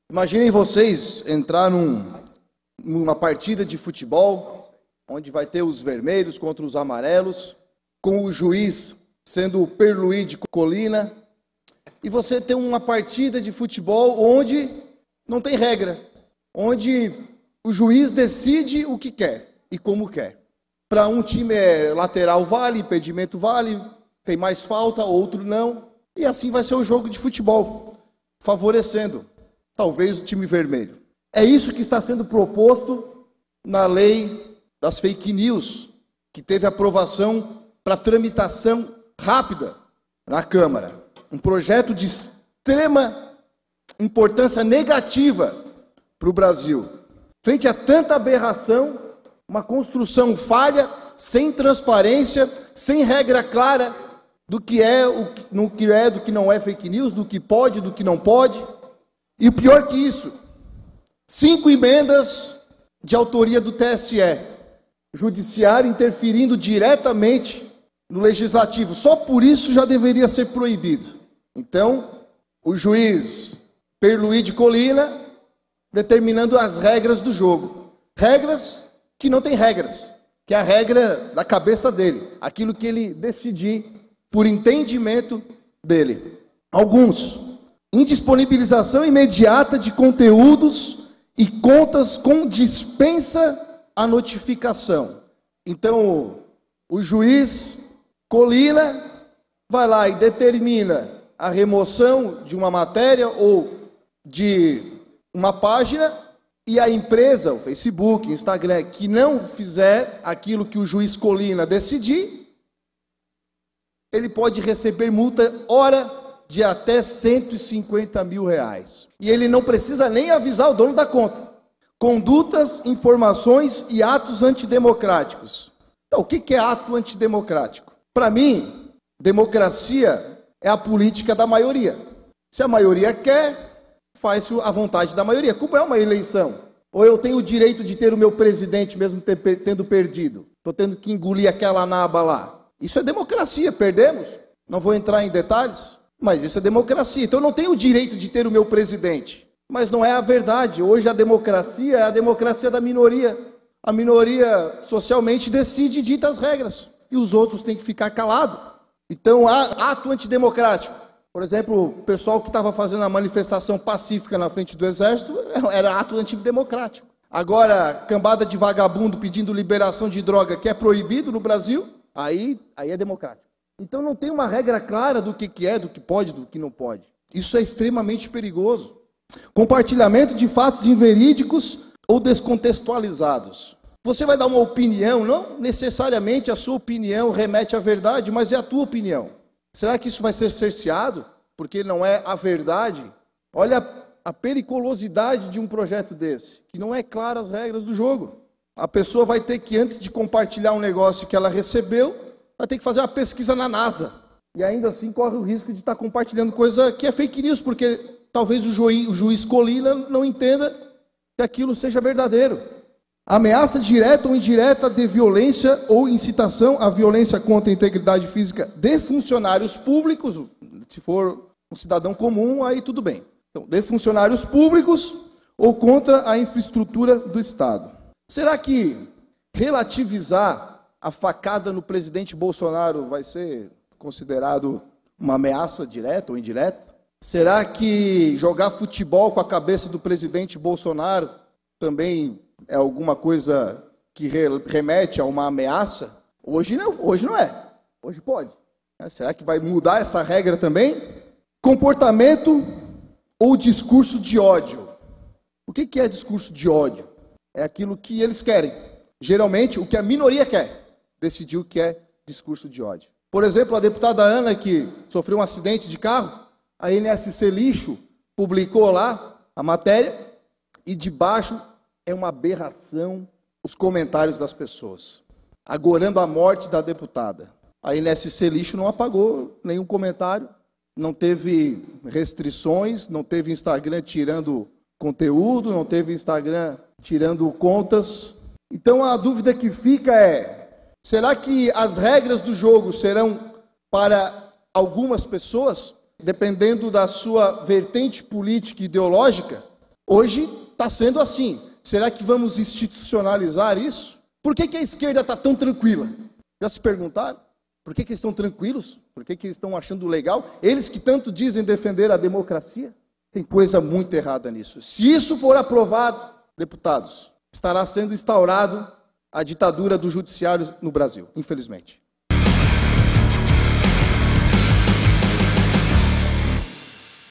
Imaginem vocês entrar numa partida de futebol, onde vai ter os vermelhos contra os amarelos, com o juiz sendo o Perluí de Colina, e você ter uma partida de futebol onde não tem regra, onde o juiz decide o que quer e como quer. Para um time lateral vale, impedimento vale, tem mais falta, outro não, e assim vai ser o jogo de futebol, favorecendo talvez o time vermelho. É isso que está sendo proposto na lei das fake news, que teve aprovação para tramitação rápida na Câmara. Um projeto de extrema importância negativa para o Brasil. Frente a tanta aberração, uma construção falha, sem transparência, sem regra clara do que é, do que não é fake news, do que pode, do que não pode. E o pior que isso, 5 emendas de autoria do TSE, judiciário interferindo diretamente no legislativo. Só por isso já deveria ser proibido. Então, o juiz Perluí de Colina determinando as regras do jogo. Regras que não tem regras, que é a regra da cabeça dele, aquilo que ele decidir por entendimento dele. Alguns, indisponibilização imediata de conteúdos e contas com dispensa à notificação. Então, o juiz Colina vai lá e determina a remoção de uma matéria ou de uma página, e a empresa, o Facebook, o Instagram, que não fizer aquilo que o juiz Colina decidir, ele pode receber multa de até R$150 mil. E ele não precisa nem avisar o dono da conta. Condutas, informações e atos antidemocráticos. Então, o que é ato antidemocrático? Para mim, democracia é a política da maioria. Se a maioria quer, faz a vontade da maioria. Como é uma eleição? Ou eu tenho o direito de ter o meu presidente mesmo tendo perdido? Estou tendo que engolir aquela naba lá. Isso é democracia. Perdemos? Não vou entrar em detalhes, mas isso é democracia. Então eu não tenho o direito de ter o meu presidente. Mas não é a verdade. Hoje a democracia é a democracia da minoria. A minoria socialmente decide e dita as regras. E os outros têm que ficar calados. Então há ato antidemocrático. Por exemplo, o pessoal que estava fazendo a manifestação pacífica na frente do Exército era ato antidemocrático. Agora, cambada de vagabundo pedindo liberação de droga, que é proibido no Brasil, aí é democrático. Então não tem uma regra clara do que é, do que pode, do que não pode. Isso é extremamente perigoso. Compartilhamento de fatos inverídicos ou descontextualizados. Você vai dar uma opinião, não necessariamente a sua opinião remete à verdade, mas é a tua opinião. Será que isso vai ser cerceado? Porque não é a verdade? Olha a periculosidade de um projeto desse, que não é clara as regras do jogo. A pessoa vai ter que, antes de compartilhar um negócio que ela recebeu, vai ter que fazer uma pesquisa na NASA. E ainda assim corre o risco de estar compartilhando coisa que é fake news, porque talvez o juiz Colina não entenda que aquilo seja verdadeiro. Ameaça direta ou indireta de violência ou incitação à violência contra a integridade física de funcionários públicos. Se for um cidadão comum, aí tudo bem. Então, de funcionários públicos ou contra a infraestrutura do Estado. Será que relativizar a facada no presidente Bolsonaro vai ser considerado uma ameaça direta ou indireta? Será que jogar futebol com a cabeça do presidente Bolsonaro também é alguma coisa que remete a uma ameaça? Hoje não é. Hoje pode. Será que vai mudar essa regra também? Comportamento ou discurso de ódio. O que é discurso de ódio? É aquilo que eles querem. Geralmente, o que a minoria quer. Decidiu que é discurso de ódio. Por exemplo, a deputada Ana, que sofreu um acidente de carro, a NSC Lixo publicou lá a matéria e debaixo é uma aberração os comentários das pessoas, agorando a morte da deputada. A NSC Lixo não apagou nenhum comentário, não teve restrições, não teve Instagram tirando conteúdo, não teve Instagram tirando contas. Então a dúvida que fica é, será que as regras do jogo serão para algumas pessoas, dependendo da sua vertente política e ideológica? Hoje está sendo assim. Será que vamos institucionalizar isso? Por que a esquerda está tão tranquila? Já se perguntaram? Por que eles estão tranquilos? Por que eles estão achando legal? Eles que tanto dizem defender a democracia? Tem coisa muito errada nisso. Se isso for aprovado, deputados, estará sendo instaurado a ditadura do judiciário no Brasil, infelizmente.